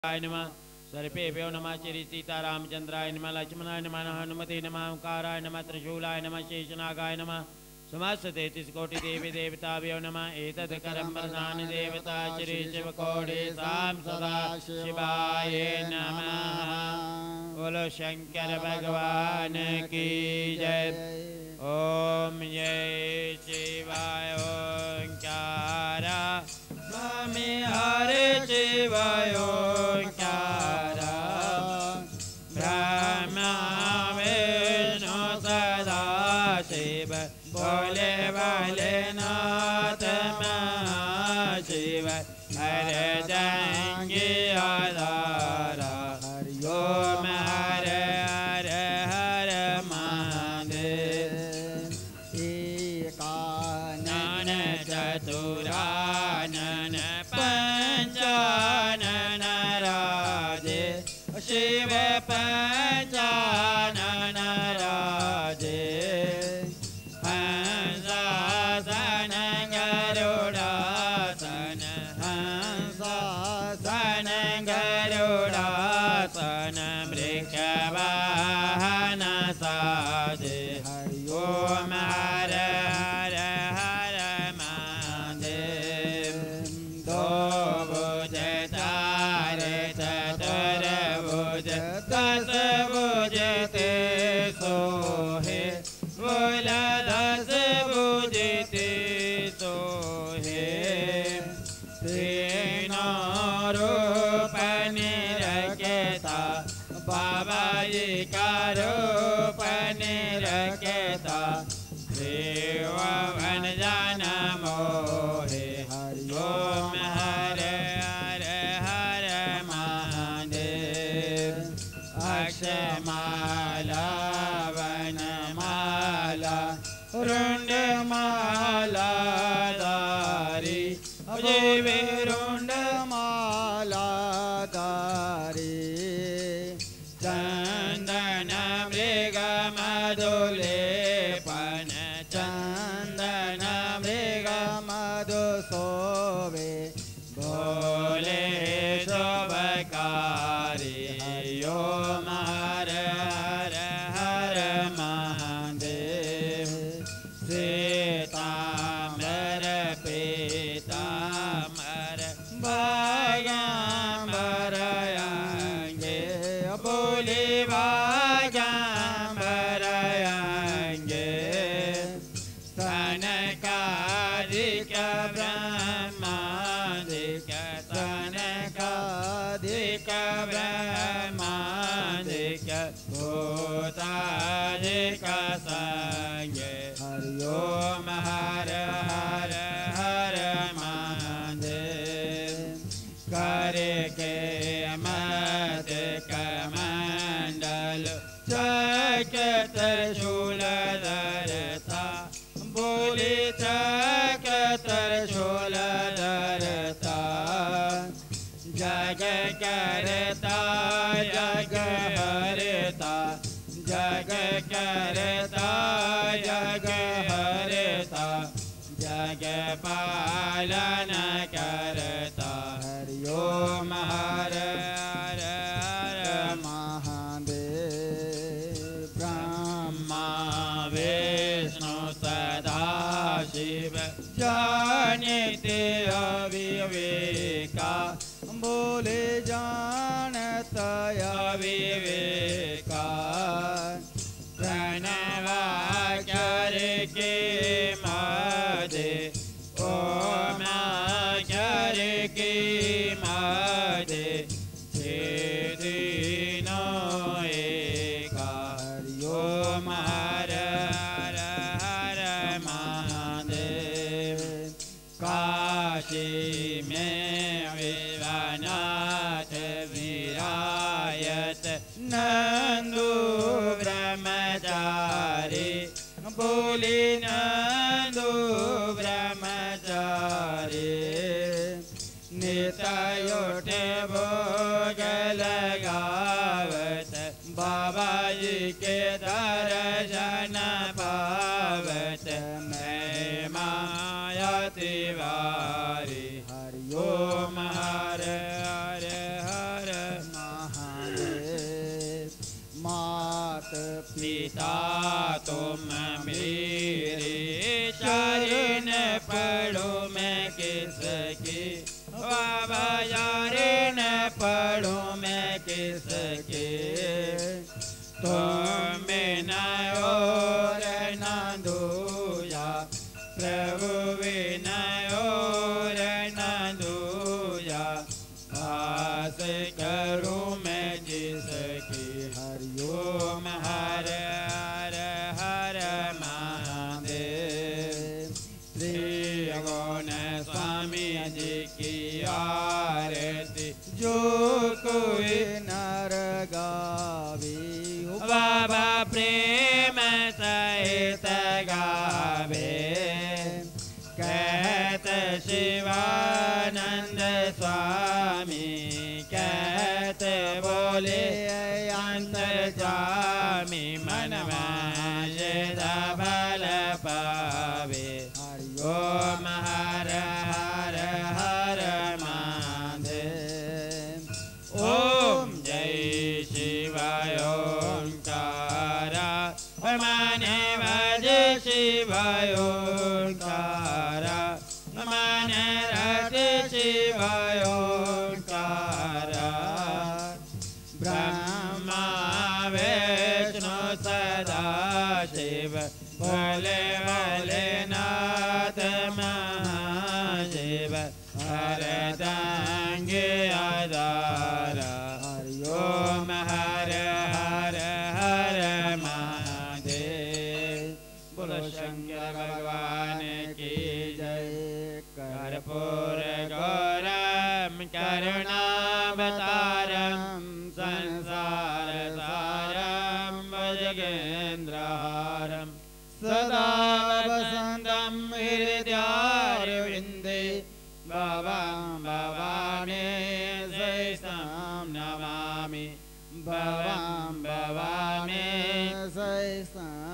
नमः सर्पेभ्यो नमः श्री सीतारामचंद्राय नमः लक्ष्मणाय नमः हनुमते नमः ओंकाराय नमः त्रिशूलाय नमः शेषनागाय नमः समस्त 33 देवी देवताभ्यो नमः एतत् करं वरदान देवता श्री शिवकोटि साम सदा शिवाय नमः। बोलो शंकर भगवान की जय। ओम जय शिवाय ओंकार स्वामी हरे शिवाय ओंकार ब्रह्मा विष्णु सदा शिव बोले वाले नाथ महाशिव हरे जंगी आधारा हरि ओम हरे हरे हर महादेव। एकानन चतुरानन पंचानन राजे शिव पंचानन राजे हंसासन गरुडासन हंसासन गरुडासन मृगवाहन साजे हरि ओम हरे हरे हर महादेव। दो भुज तारे चतुर्भुज दस भुज ते सोहे बोला दस भुज ते सोहे तीनों रूप निरखेता बाबा जी का रूप निरखेता देवन जन मोहे हरि ओम हरे हरे हर महादेव। अक्षमाला वनमाला रुंडमाला दारी जीवे रुंडमाला दारी चंदन मृग मधुलेपन चंदन मृग मधु सोवे भोले शोभकारी ओम हरे हरे हर महादेव। सीताम्बर पीताम्बर बागाम्बर आंगे बोले बागाम्बर आंगे सनकादिक ब्रह्मादिक सनकादिक ब्रह्मादिक भूतादिक संगे हरि ओम हरे हरे हर महादेव। करे के मत कमंडल चक त्रिशूल धरता बोले चक त्रिशूल धरता जग करता जग हरता जग करता जग हरता जग पालन करता हरि ओम हरे हरे हर महादेव। ब्रह्मा विष्णु सदा शिव जानते अविवेका बोले जानत अविवेका प्रणवाकार के मादे ओम कर के मादे तीनों एका हरि ओम हरे हरे हर महादेव। काशी में विश्वनाथ विरायत नंदू ब्रह्मचारी बोले नंदू ब्रह्मचारी नित्योठे भोग लगावत बाबा जी के दर्शन पावत मैं माया तिवारी हरि ओम हरे हरे हर पिता तुम मेरे शरण पढ़ो मैं किसकी बाबा शरण पढ़ो मैं किसकी तुम बिना और न दूजा प्रभु बिना और न दूजा आस करूं मैं जिसकी हरिओम हर हर हर महादेव श्री गौण स्वामी जी की आरती जो कोई नर गावे बाबा प्रेम सहित गावे कहत शिवानंद स्वामी कहत बोले अंतर्जामी मन में बल पावे ओम हर हर हर महादेव ओम जय शिवाय ओंकारा माने भज शिवाय ओंकारा माने रट शिवाय ओंकारा ब्रह्मा विष्णु सदा शिव भोले भोले नाथ महादेव हरदंगे आधारा हरिओम हर हर हर महादेव बोलो शंकर भगवान की जय कर्पूर गौरम करुणावतारम संसार सारम भजगेन्द्रहारम सदा वसंतम हृदयारविंदे भवां भवानी सैसां नमामि भवां भवानी सैसां